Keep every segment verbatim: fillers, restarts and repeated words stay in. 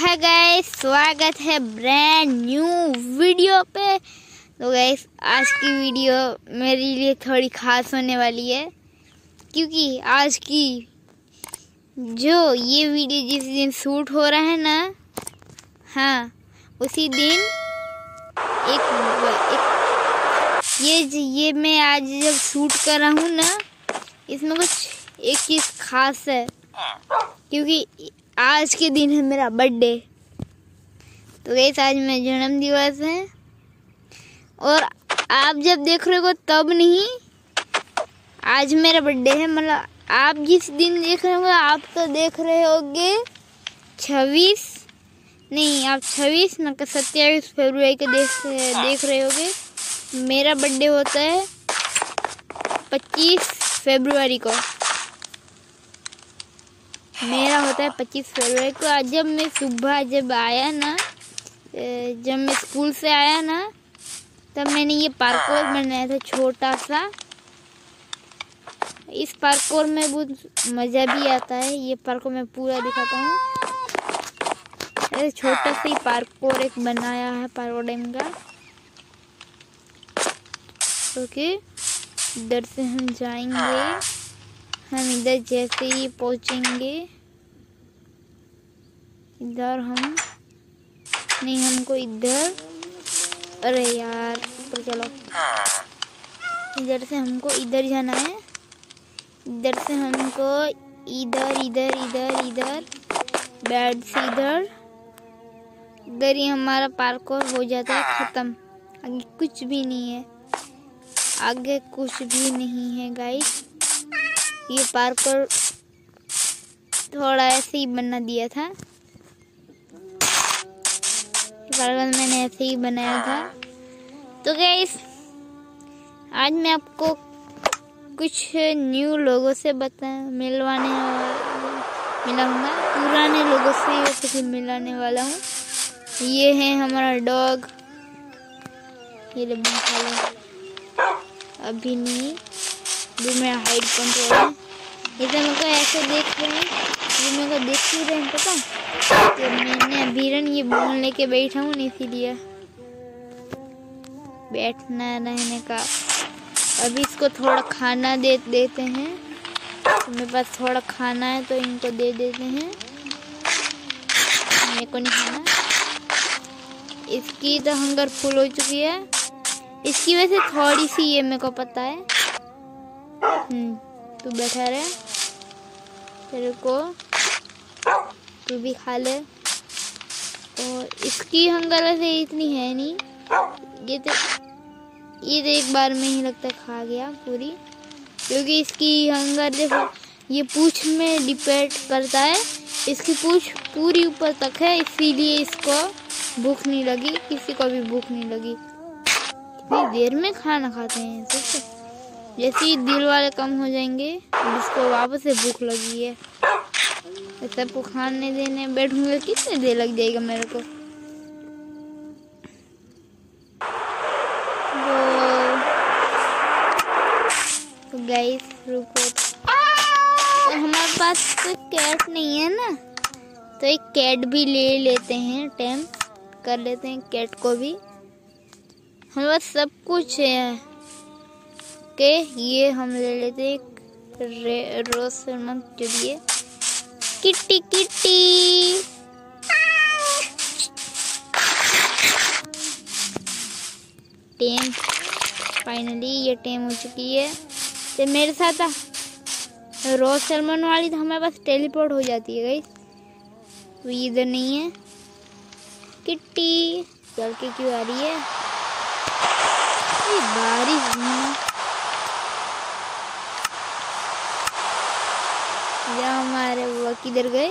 है गाइस, स्वागत है ब्रांड न्यू वीडियो पे। तो गाइस आज की वीडियो मेरे लिए थोड़ी खास होने वाली है, क्योंकि आज की जो ये वीडियो जिस दिन शूट हो रहा है ना, हाँ उसी दिन एक, एक ये ये मैं आज जब शूट कर रहा हूँ ना, इसमें कुछ एक चीज़ खास है, क्योंकि आज के दिन है मेरा बर्थडे। तो गाइस आज मेरा जन्म दिवस है, और आप जब देख रहे हो तब नहीं, आज मेरा बर्थडे है। मतलब आप जिस दिन देख रहे होंगे आप तो देख रहे होंगे छब्बीस नहीं, आप छब्बीस मतलब सत्ताईस फरवरी को देख देख रहे होगे। मेरा बर्थडे होता है पच्चीस फरवरी को मेरा होता है पच्चीस फरवरी को। आज जब मैं सुबह जब आया ना, जब मैं स्कूल से आया ना, तब मैंने ये पार्कोर बनाया था छोटा सा। इस पार्कोर में बहुत मज़ा भी आता है। ये पार्कोर मैं पूरा दिखाता हूँ। ऐसे छोटा सा ही पार्कोर एक बनाया है पार्कोर डैम का। ओके, इधर से हम जाएंगे। हम इधर जैसे ही पहुंचेंगे, इधर हम नहीं, हमको इधर, अरे यार ऊपर चलो, इधर से हमको इधर जाना है। इधर से हमको इधर इधर इधर इधर बेड से इधर इधर ही हमारा पार्कोर हो जाता है ख़त्म। आगे कुछ भी नहीं है, आगे कुछ भी नहीं है गाइस। ये पार्कोर थोड़ा ऐसे ही बना दिया था, पार्कोर मैंने ऐसे ही बनाया था। तो गाइस आज मैं आपको कुछ न्यू लोगों से बता मिलवाने मिलाऊंगा, पुराने लोगों से वैसे भी मिलाने वाला हूँ। ये है हमारा डॉग, ये ले खा लो, अभी नहीं, जो मेरा हाइट कंट्रोल है। ये तो मेरे को ऐसे देख रहे हैं, ये मेरे को देख ही रहे हैं, पता। तो मैंने अभी ये बोल लेके बैठा हूँ, इसीलिए बैठना रहने का। अभी इसको थोड़ा खाना दे देते हैं, तो मेरे पास थोड़ा खाना है तो इनको दे देते हैं। मेरे को नहीं खाना, इसकी तो हंगर फुल हो चुकी है। इसकी वजह से थोड़ी सी ये मेरे को पता है। हम्म तू बैठा रहे, तेरे को तू भी खा ले। और इसकी हंगर वैसे इतनी है नहीं, ये तो ये तो एक बार में ही लगता है खा गया पूरी, क्योंकि इसकी हंगर देखो, ये पूंछ में डिपेंड करता है। इसकी पूंछ पूरी ऊपर तक है, इसीलिए इसको भूख नहीं लगी, किसी को भी भूख नहीं लगी। कितनी देर में खाना खाते हैं सोचो। जैसे ही दिल वाले कम हो जाएंगे, इसको वापस से भूख लगी है। सबको खाने देने बैठूंगा, कितने देर लग जाएगा मेरे को। तो गाइस रुको, तो हमारे पास तो कैट नहीं है ना, तो एक कैट भी ले लेते हैं, टेम कर लेते हैं कैट को भी। हमारे पास सब कुछ है के ये हम ले लेते हैं रोज शर्मा जो भी है। किट्टी किट्टी टेम, फाइनली ये टेम हो चुकी है। तो मेरे साथ रोज सलमान वाली तो हमारे पास टेलीपोर्ट हो जाती है गाइस, तो इधर नहीं है। किट्टी चल के क्यों आ रही है, ये बारिश में हमारे वो किधर गए।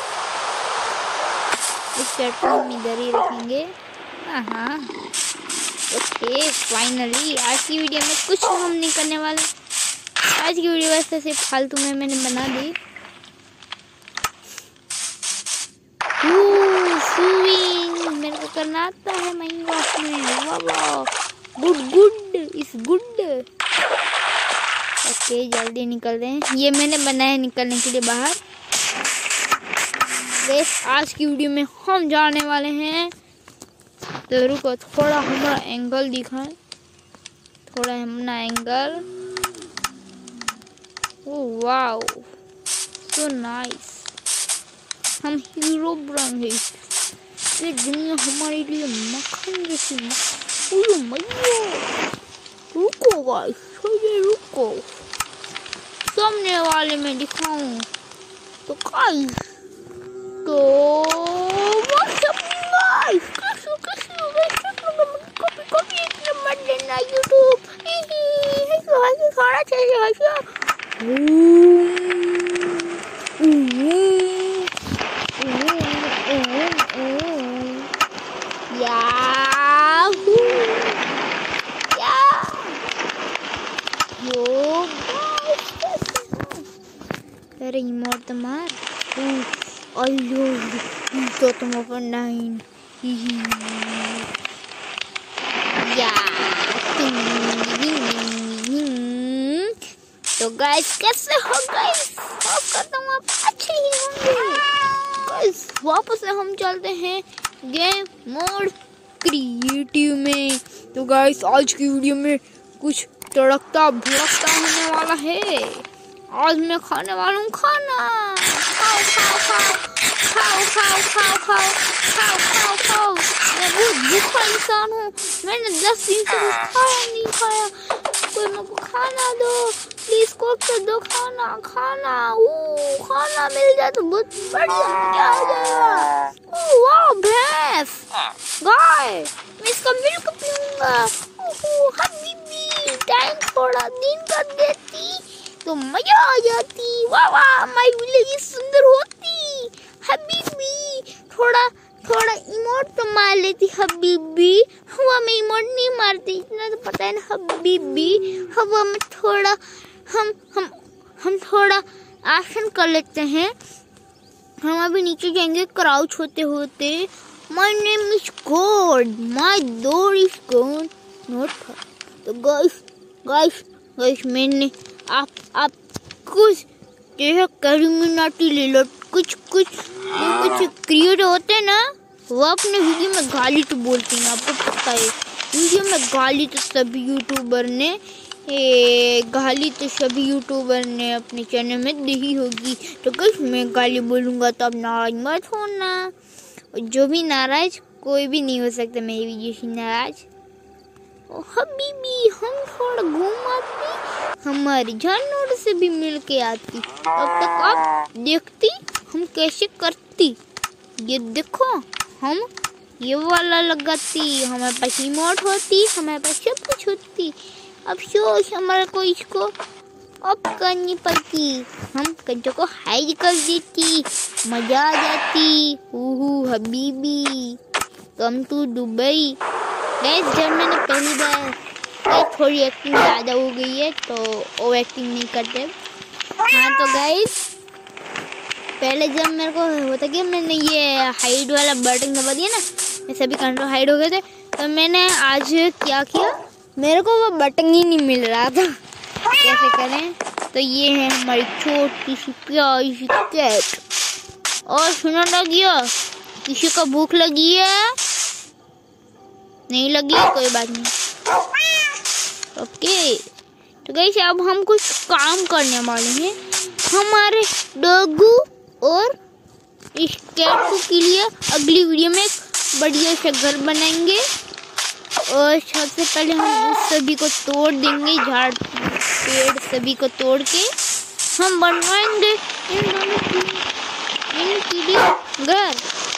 इस कैट को हम इधर ही रखेंगे। हाँ ओके, फाइनली आज की वीडियो में कुछ हम नहीं करने वाले। आज की वीडियो वैसे सिर्फ फालतू में मैंने बना दी। स्विमिंग मेरे को करना आता है माइनक्राफ्ट में, वाह good good is good. Okay जल्दी निकल रहे हैं, ये मैंने बनाया निकलने के लिए बाहर। गाइस आज की वीडियो में हम जाने वाले हैं, तो रुको थोड़ा हमारा एंगल दिखाएं, थोड़ा हमारा angle. Oh wow so nice, हम हीरो बनेंगे। ये दुनिया हमारे लिए मक्खन जैसी। ओह मैया, रुको गाइस, ये रुको, सामने वाले में दिखाऊं तो गाइस, तो गाइस कैसे कैसे गाइस कॉपी कॉपी एक नंबर देना यूट्यूब ऐसे ऐसे खाना चाहिए ऐसे। याहू या यो अरे इमोट मार अयो तो तुम अपन नाइन या तो गाइस कैसे हो गाइस, होप करता हूँ आप अच्छे ही होंगे। गाइस वापस से हम चलते हैं गेम मोड क्रिएटिव में। तो गाइस आज की वीडियो में कुछ तड़कता भड़कता होने वाला है। आज मैं खाने वाला हूँ खाना। खाओ खाओ खाओ खाओ खाओ खाओ खाओ खाओ खाओ खाओ। मैं बहुत भूखा इंसान हूँ, मैंने दस दिन से कुछ खाया नहीं खाया। कोई मेरे को खाना दो प्लीज, कोक से दो खाना खाना। ओ खाना मिल जाए तो बहुत बढ़िया मजा आ जाएगा। ओ वाह भैंस गाय, मैं इसका मिल्क पीऊंगा। ओह हबीबी टाइम थोड़ा दिन कर देती तो मजा आ जाती। वाह वाह माय विलेज सुंदर होती। हबीबी थोड़ा थोड़ा इमोट तो मार लेती हबीबी, हवा में इमोट नहीं मारती, इतना तो पता है ना हबीबी। हवा में थोड़ा हम हम हम थोड़ा आसन कर लेते हैं। हम अभी नीचे जाएंगे क्राउच होते होते। My name is God, my door is gone not. तो गाइस गाइस गाइस मैंने आप आप कुछ जैसे करीमिनाटी ले लो, कुछ कुछ कुछ क्रिएटर होते हैं ना, वो अपने वीडियो में गाली तो बोलते हैं, आपको पता है। वीडियो में गाली तो सभी यूट्यूबर ने ए, गाली तो सभी यूट्यूबर ने अपने चैनल में दी ही होगी। तो कुछ मैं गाली बोलूँगा तो अब नाराज मत होना। और जो भी नाराज, कोई भी नहीं हो सकता मेरी वीडियो से नाराज। हबीबी हम थोड़ा घूम आती, हमारी जानवर से भी मिल के आती, अब तक आप देखती हम कैसे करती। ये देखो हम ये वाला लगाती, हमारे पास इमोट होती, हमारे पास सब कुछ होती। अब सोच हमारे को इसको अब करनी पड़ती, हम कंचों को हाइड कर देती, मजा आ जाती। ओह हबीबी कम टू दुबई। गाइस जब मैंने पहली बार थोड़ी एक्टिंग ज़्यादा हो गई है तो वो एक्टिंग नहीं करते। हाँ तो गाइस पहले जब मेरे को होता कि मैंने ये हाइड वाला बटन दबा दिया ना, मैं सभी कंट्रोल हाइड हो गए थे, तो मैंने आज क्या किया, मेरे को वो बटन ही नहीं मिल रहा था, कैसे करें। तो ये है हमारी छोटी सी प्यारी सी कैट। और सुना लगिया किसी को भूख लगी है? नहीं लगी है, कोई बात नहीं। ओके तो गाइस अब हम कुछ काम करने वाले हैं। हमारे डॉगू और इस कैट के लिए अगली वीडियो में एक बढ़िया सा घर बनाएंगे। और सबसे पहले हम उस सभी को तोड़ देंगे, झाड़ पेड़ सभी को तोड़ के हम बनवाएंगे इन दोनों की इनके लिए घर।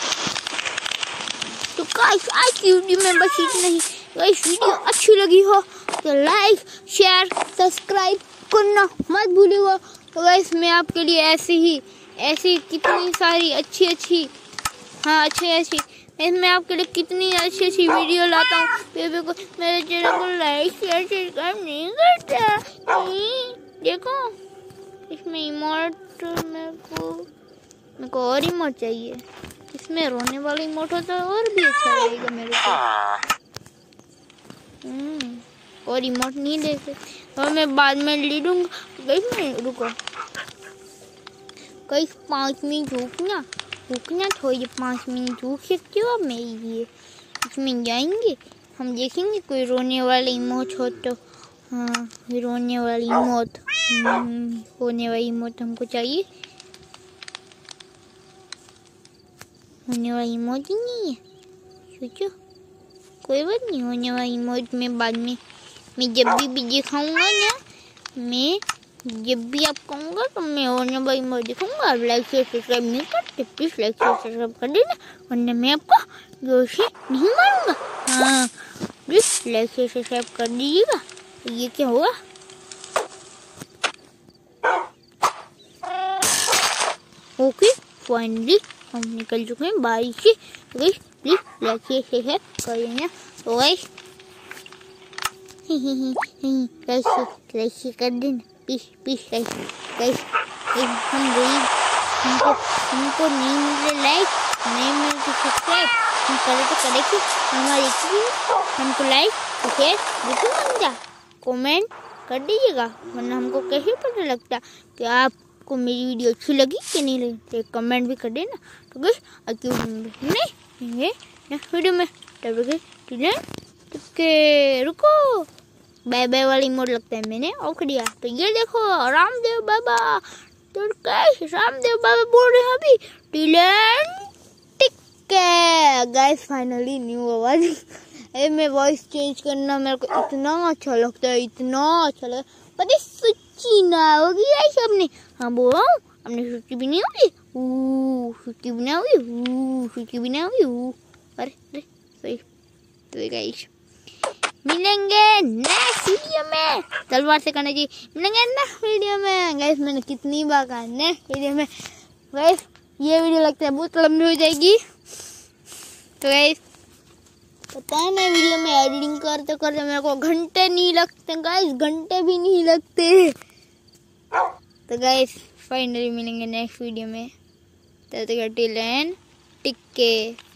तो गाइस आज की वीडियो में बस इतना ही। गाइस वीडियो अच्छी लगी हो तो लाइक शेयर सब्सक्राइब करना मत भूलिएगा। तो गाइस मैं आपके लिए ऐसे ही ऐसी कितनी सारी अच्छी अच्छी हाँ अच्छी अच्छी मैं आपके लिए कितनी अच्छी अच्छी वीडियो लाता हूँ। बेबी को मेरे चैनल को लाइक शेयर सब्सक्राइब नहीं करता। देखो इसमें इमोट मेरे को मेरे को और इमोट चाहिए, इसमें रोने वाला इमोट होता है और भी अच्छा लगेगा मेरे को। हम्म और इमोट नहीं देते और मैं बाद में ले लूँगा। रुको कई पाँच मिनट रुक ना, रुकना थोड़ी पाँच मिनट रुक सकते हो आप मेरे लिए। इसमें जाएंगे हम देखेंगे कोई रोने वाली इमोट हो तो। हाँ रोने वाली इमोट, होने वाली इमोट हमको चाहिए। होने वाली इमोट ही नहीं है, सोचो कोई बात नहीं। होने वाली इमोट में बाद में मैं जब भी भी दिखाऊंगा ना, मैं जब भी आप कहूँगा तो मैं होने वाली इमोट दिखाऊंगा। आप लाइक शेयर सब्सक्राइब नहीं करते प्लीज लाइक शेयर सब्सक्राइब कर देना, वरना मैं आपको जोर से नहीं मारूंगा। हाँ प्लीज लाइक शेयर सब्सक्राइब कर दीजिएगा। ये क्या हुआ? ओके फाइनली हम निकल चुके हैं बारिश से। तो guys please like share subscribe कर देना। तो गाइस लाइक लाइक कर देना प्लीज प्लीज लाइक। गाइस हम गरीब, हमको हमको नहीं मिले लाइक, नहीं मिले सब्सक्राइब, हम करे तो करे कि हमारे हमको लाइक शेयर बिल्कुल मांगता, कमेंट कर दीजिएगा, वरना हमको कैसे पता लगता कि आपको मेरी वीडियो अच्छी लगी कि नहीं लगी। तो कमेंट भी कर देना। तो गाइस आज नहीं नेक्स्ट वीडियो में तब तक रुको बाय बाय वाली मोड लगता है मैंने ऑफ दिया। तो ये देखो रामदेव बाबा, तो कैसे रामदेव बाबा बोल रहे हैं अभी टिलन टिक्के। गाइस फाइनली न्यू आवाज ए मैं वॉइस चेंज करना मेरे को इतना अच्छा लगता है, इतना अच्छा लगता है। पता सूची ना होगी गाइस आपने। हाँ बोल रहा हूँ आपने सूची भी नहीं होगी, सूची भी ना होगी, सूची भी ना होगी। अरे अरे सही। तो गाइस मिलेंगे नेक्स्ट वीडियो में, तलवार से करना चाहिए। मिलेंगे नेक्स्ट वीडियो में। गाइस मैंने कितनी बार कहा नेक्स्ट वीडियो में। गाइस ये वीडियो लगता है बहुत लंबी हो जाएगी। तो गाइस पता है ना वीडियो में एडिटिंग करते करते मेरे को घंटे नहीं लगते गाइस, घंटे भी नहीं लगते। तो गाइस फाइनली मिलेंगे नेक्स्ट वीडियो में। तब तक टिल एंड टिक्के।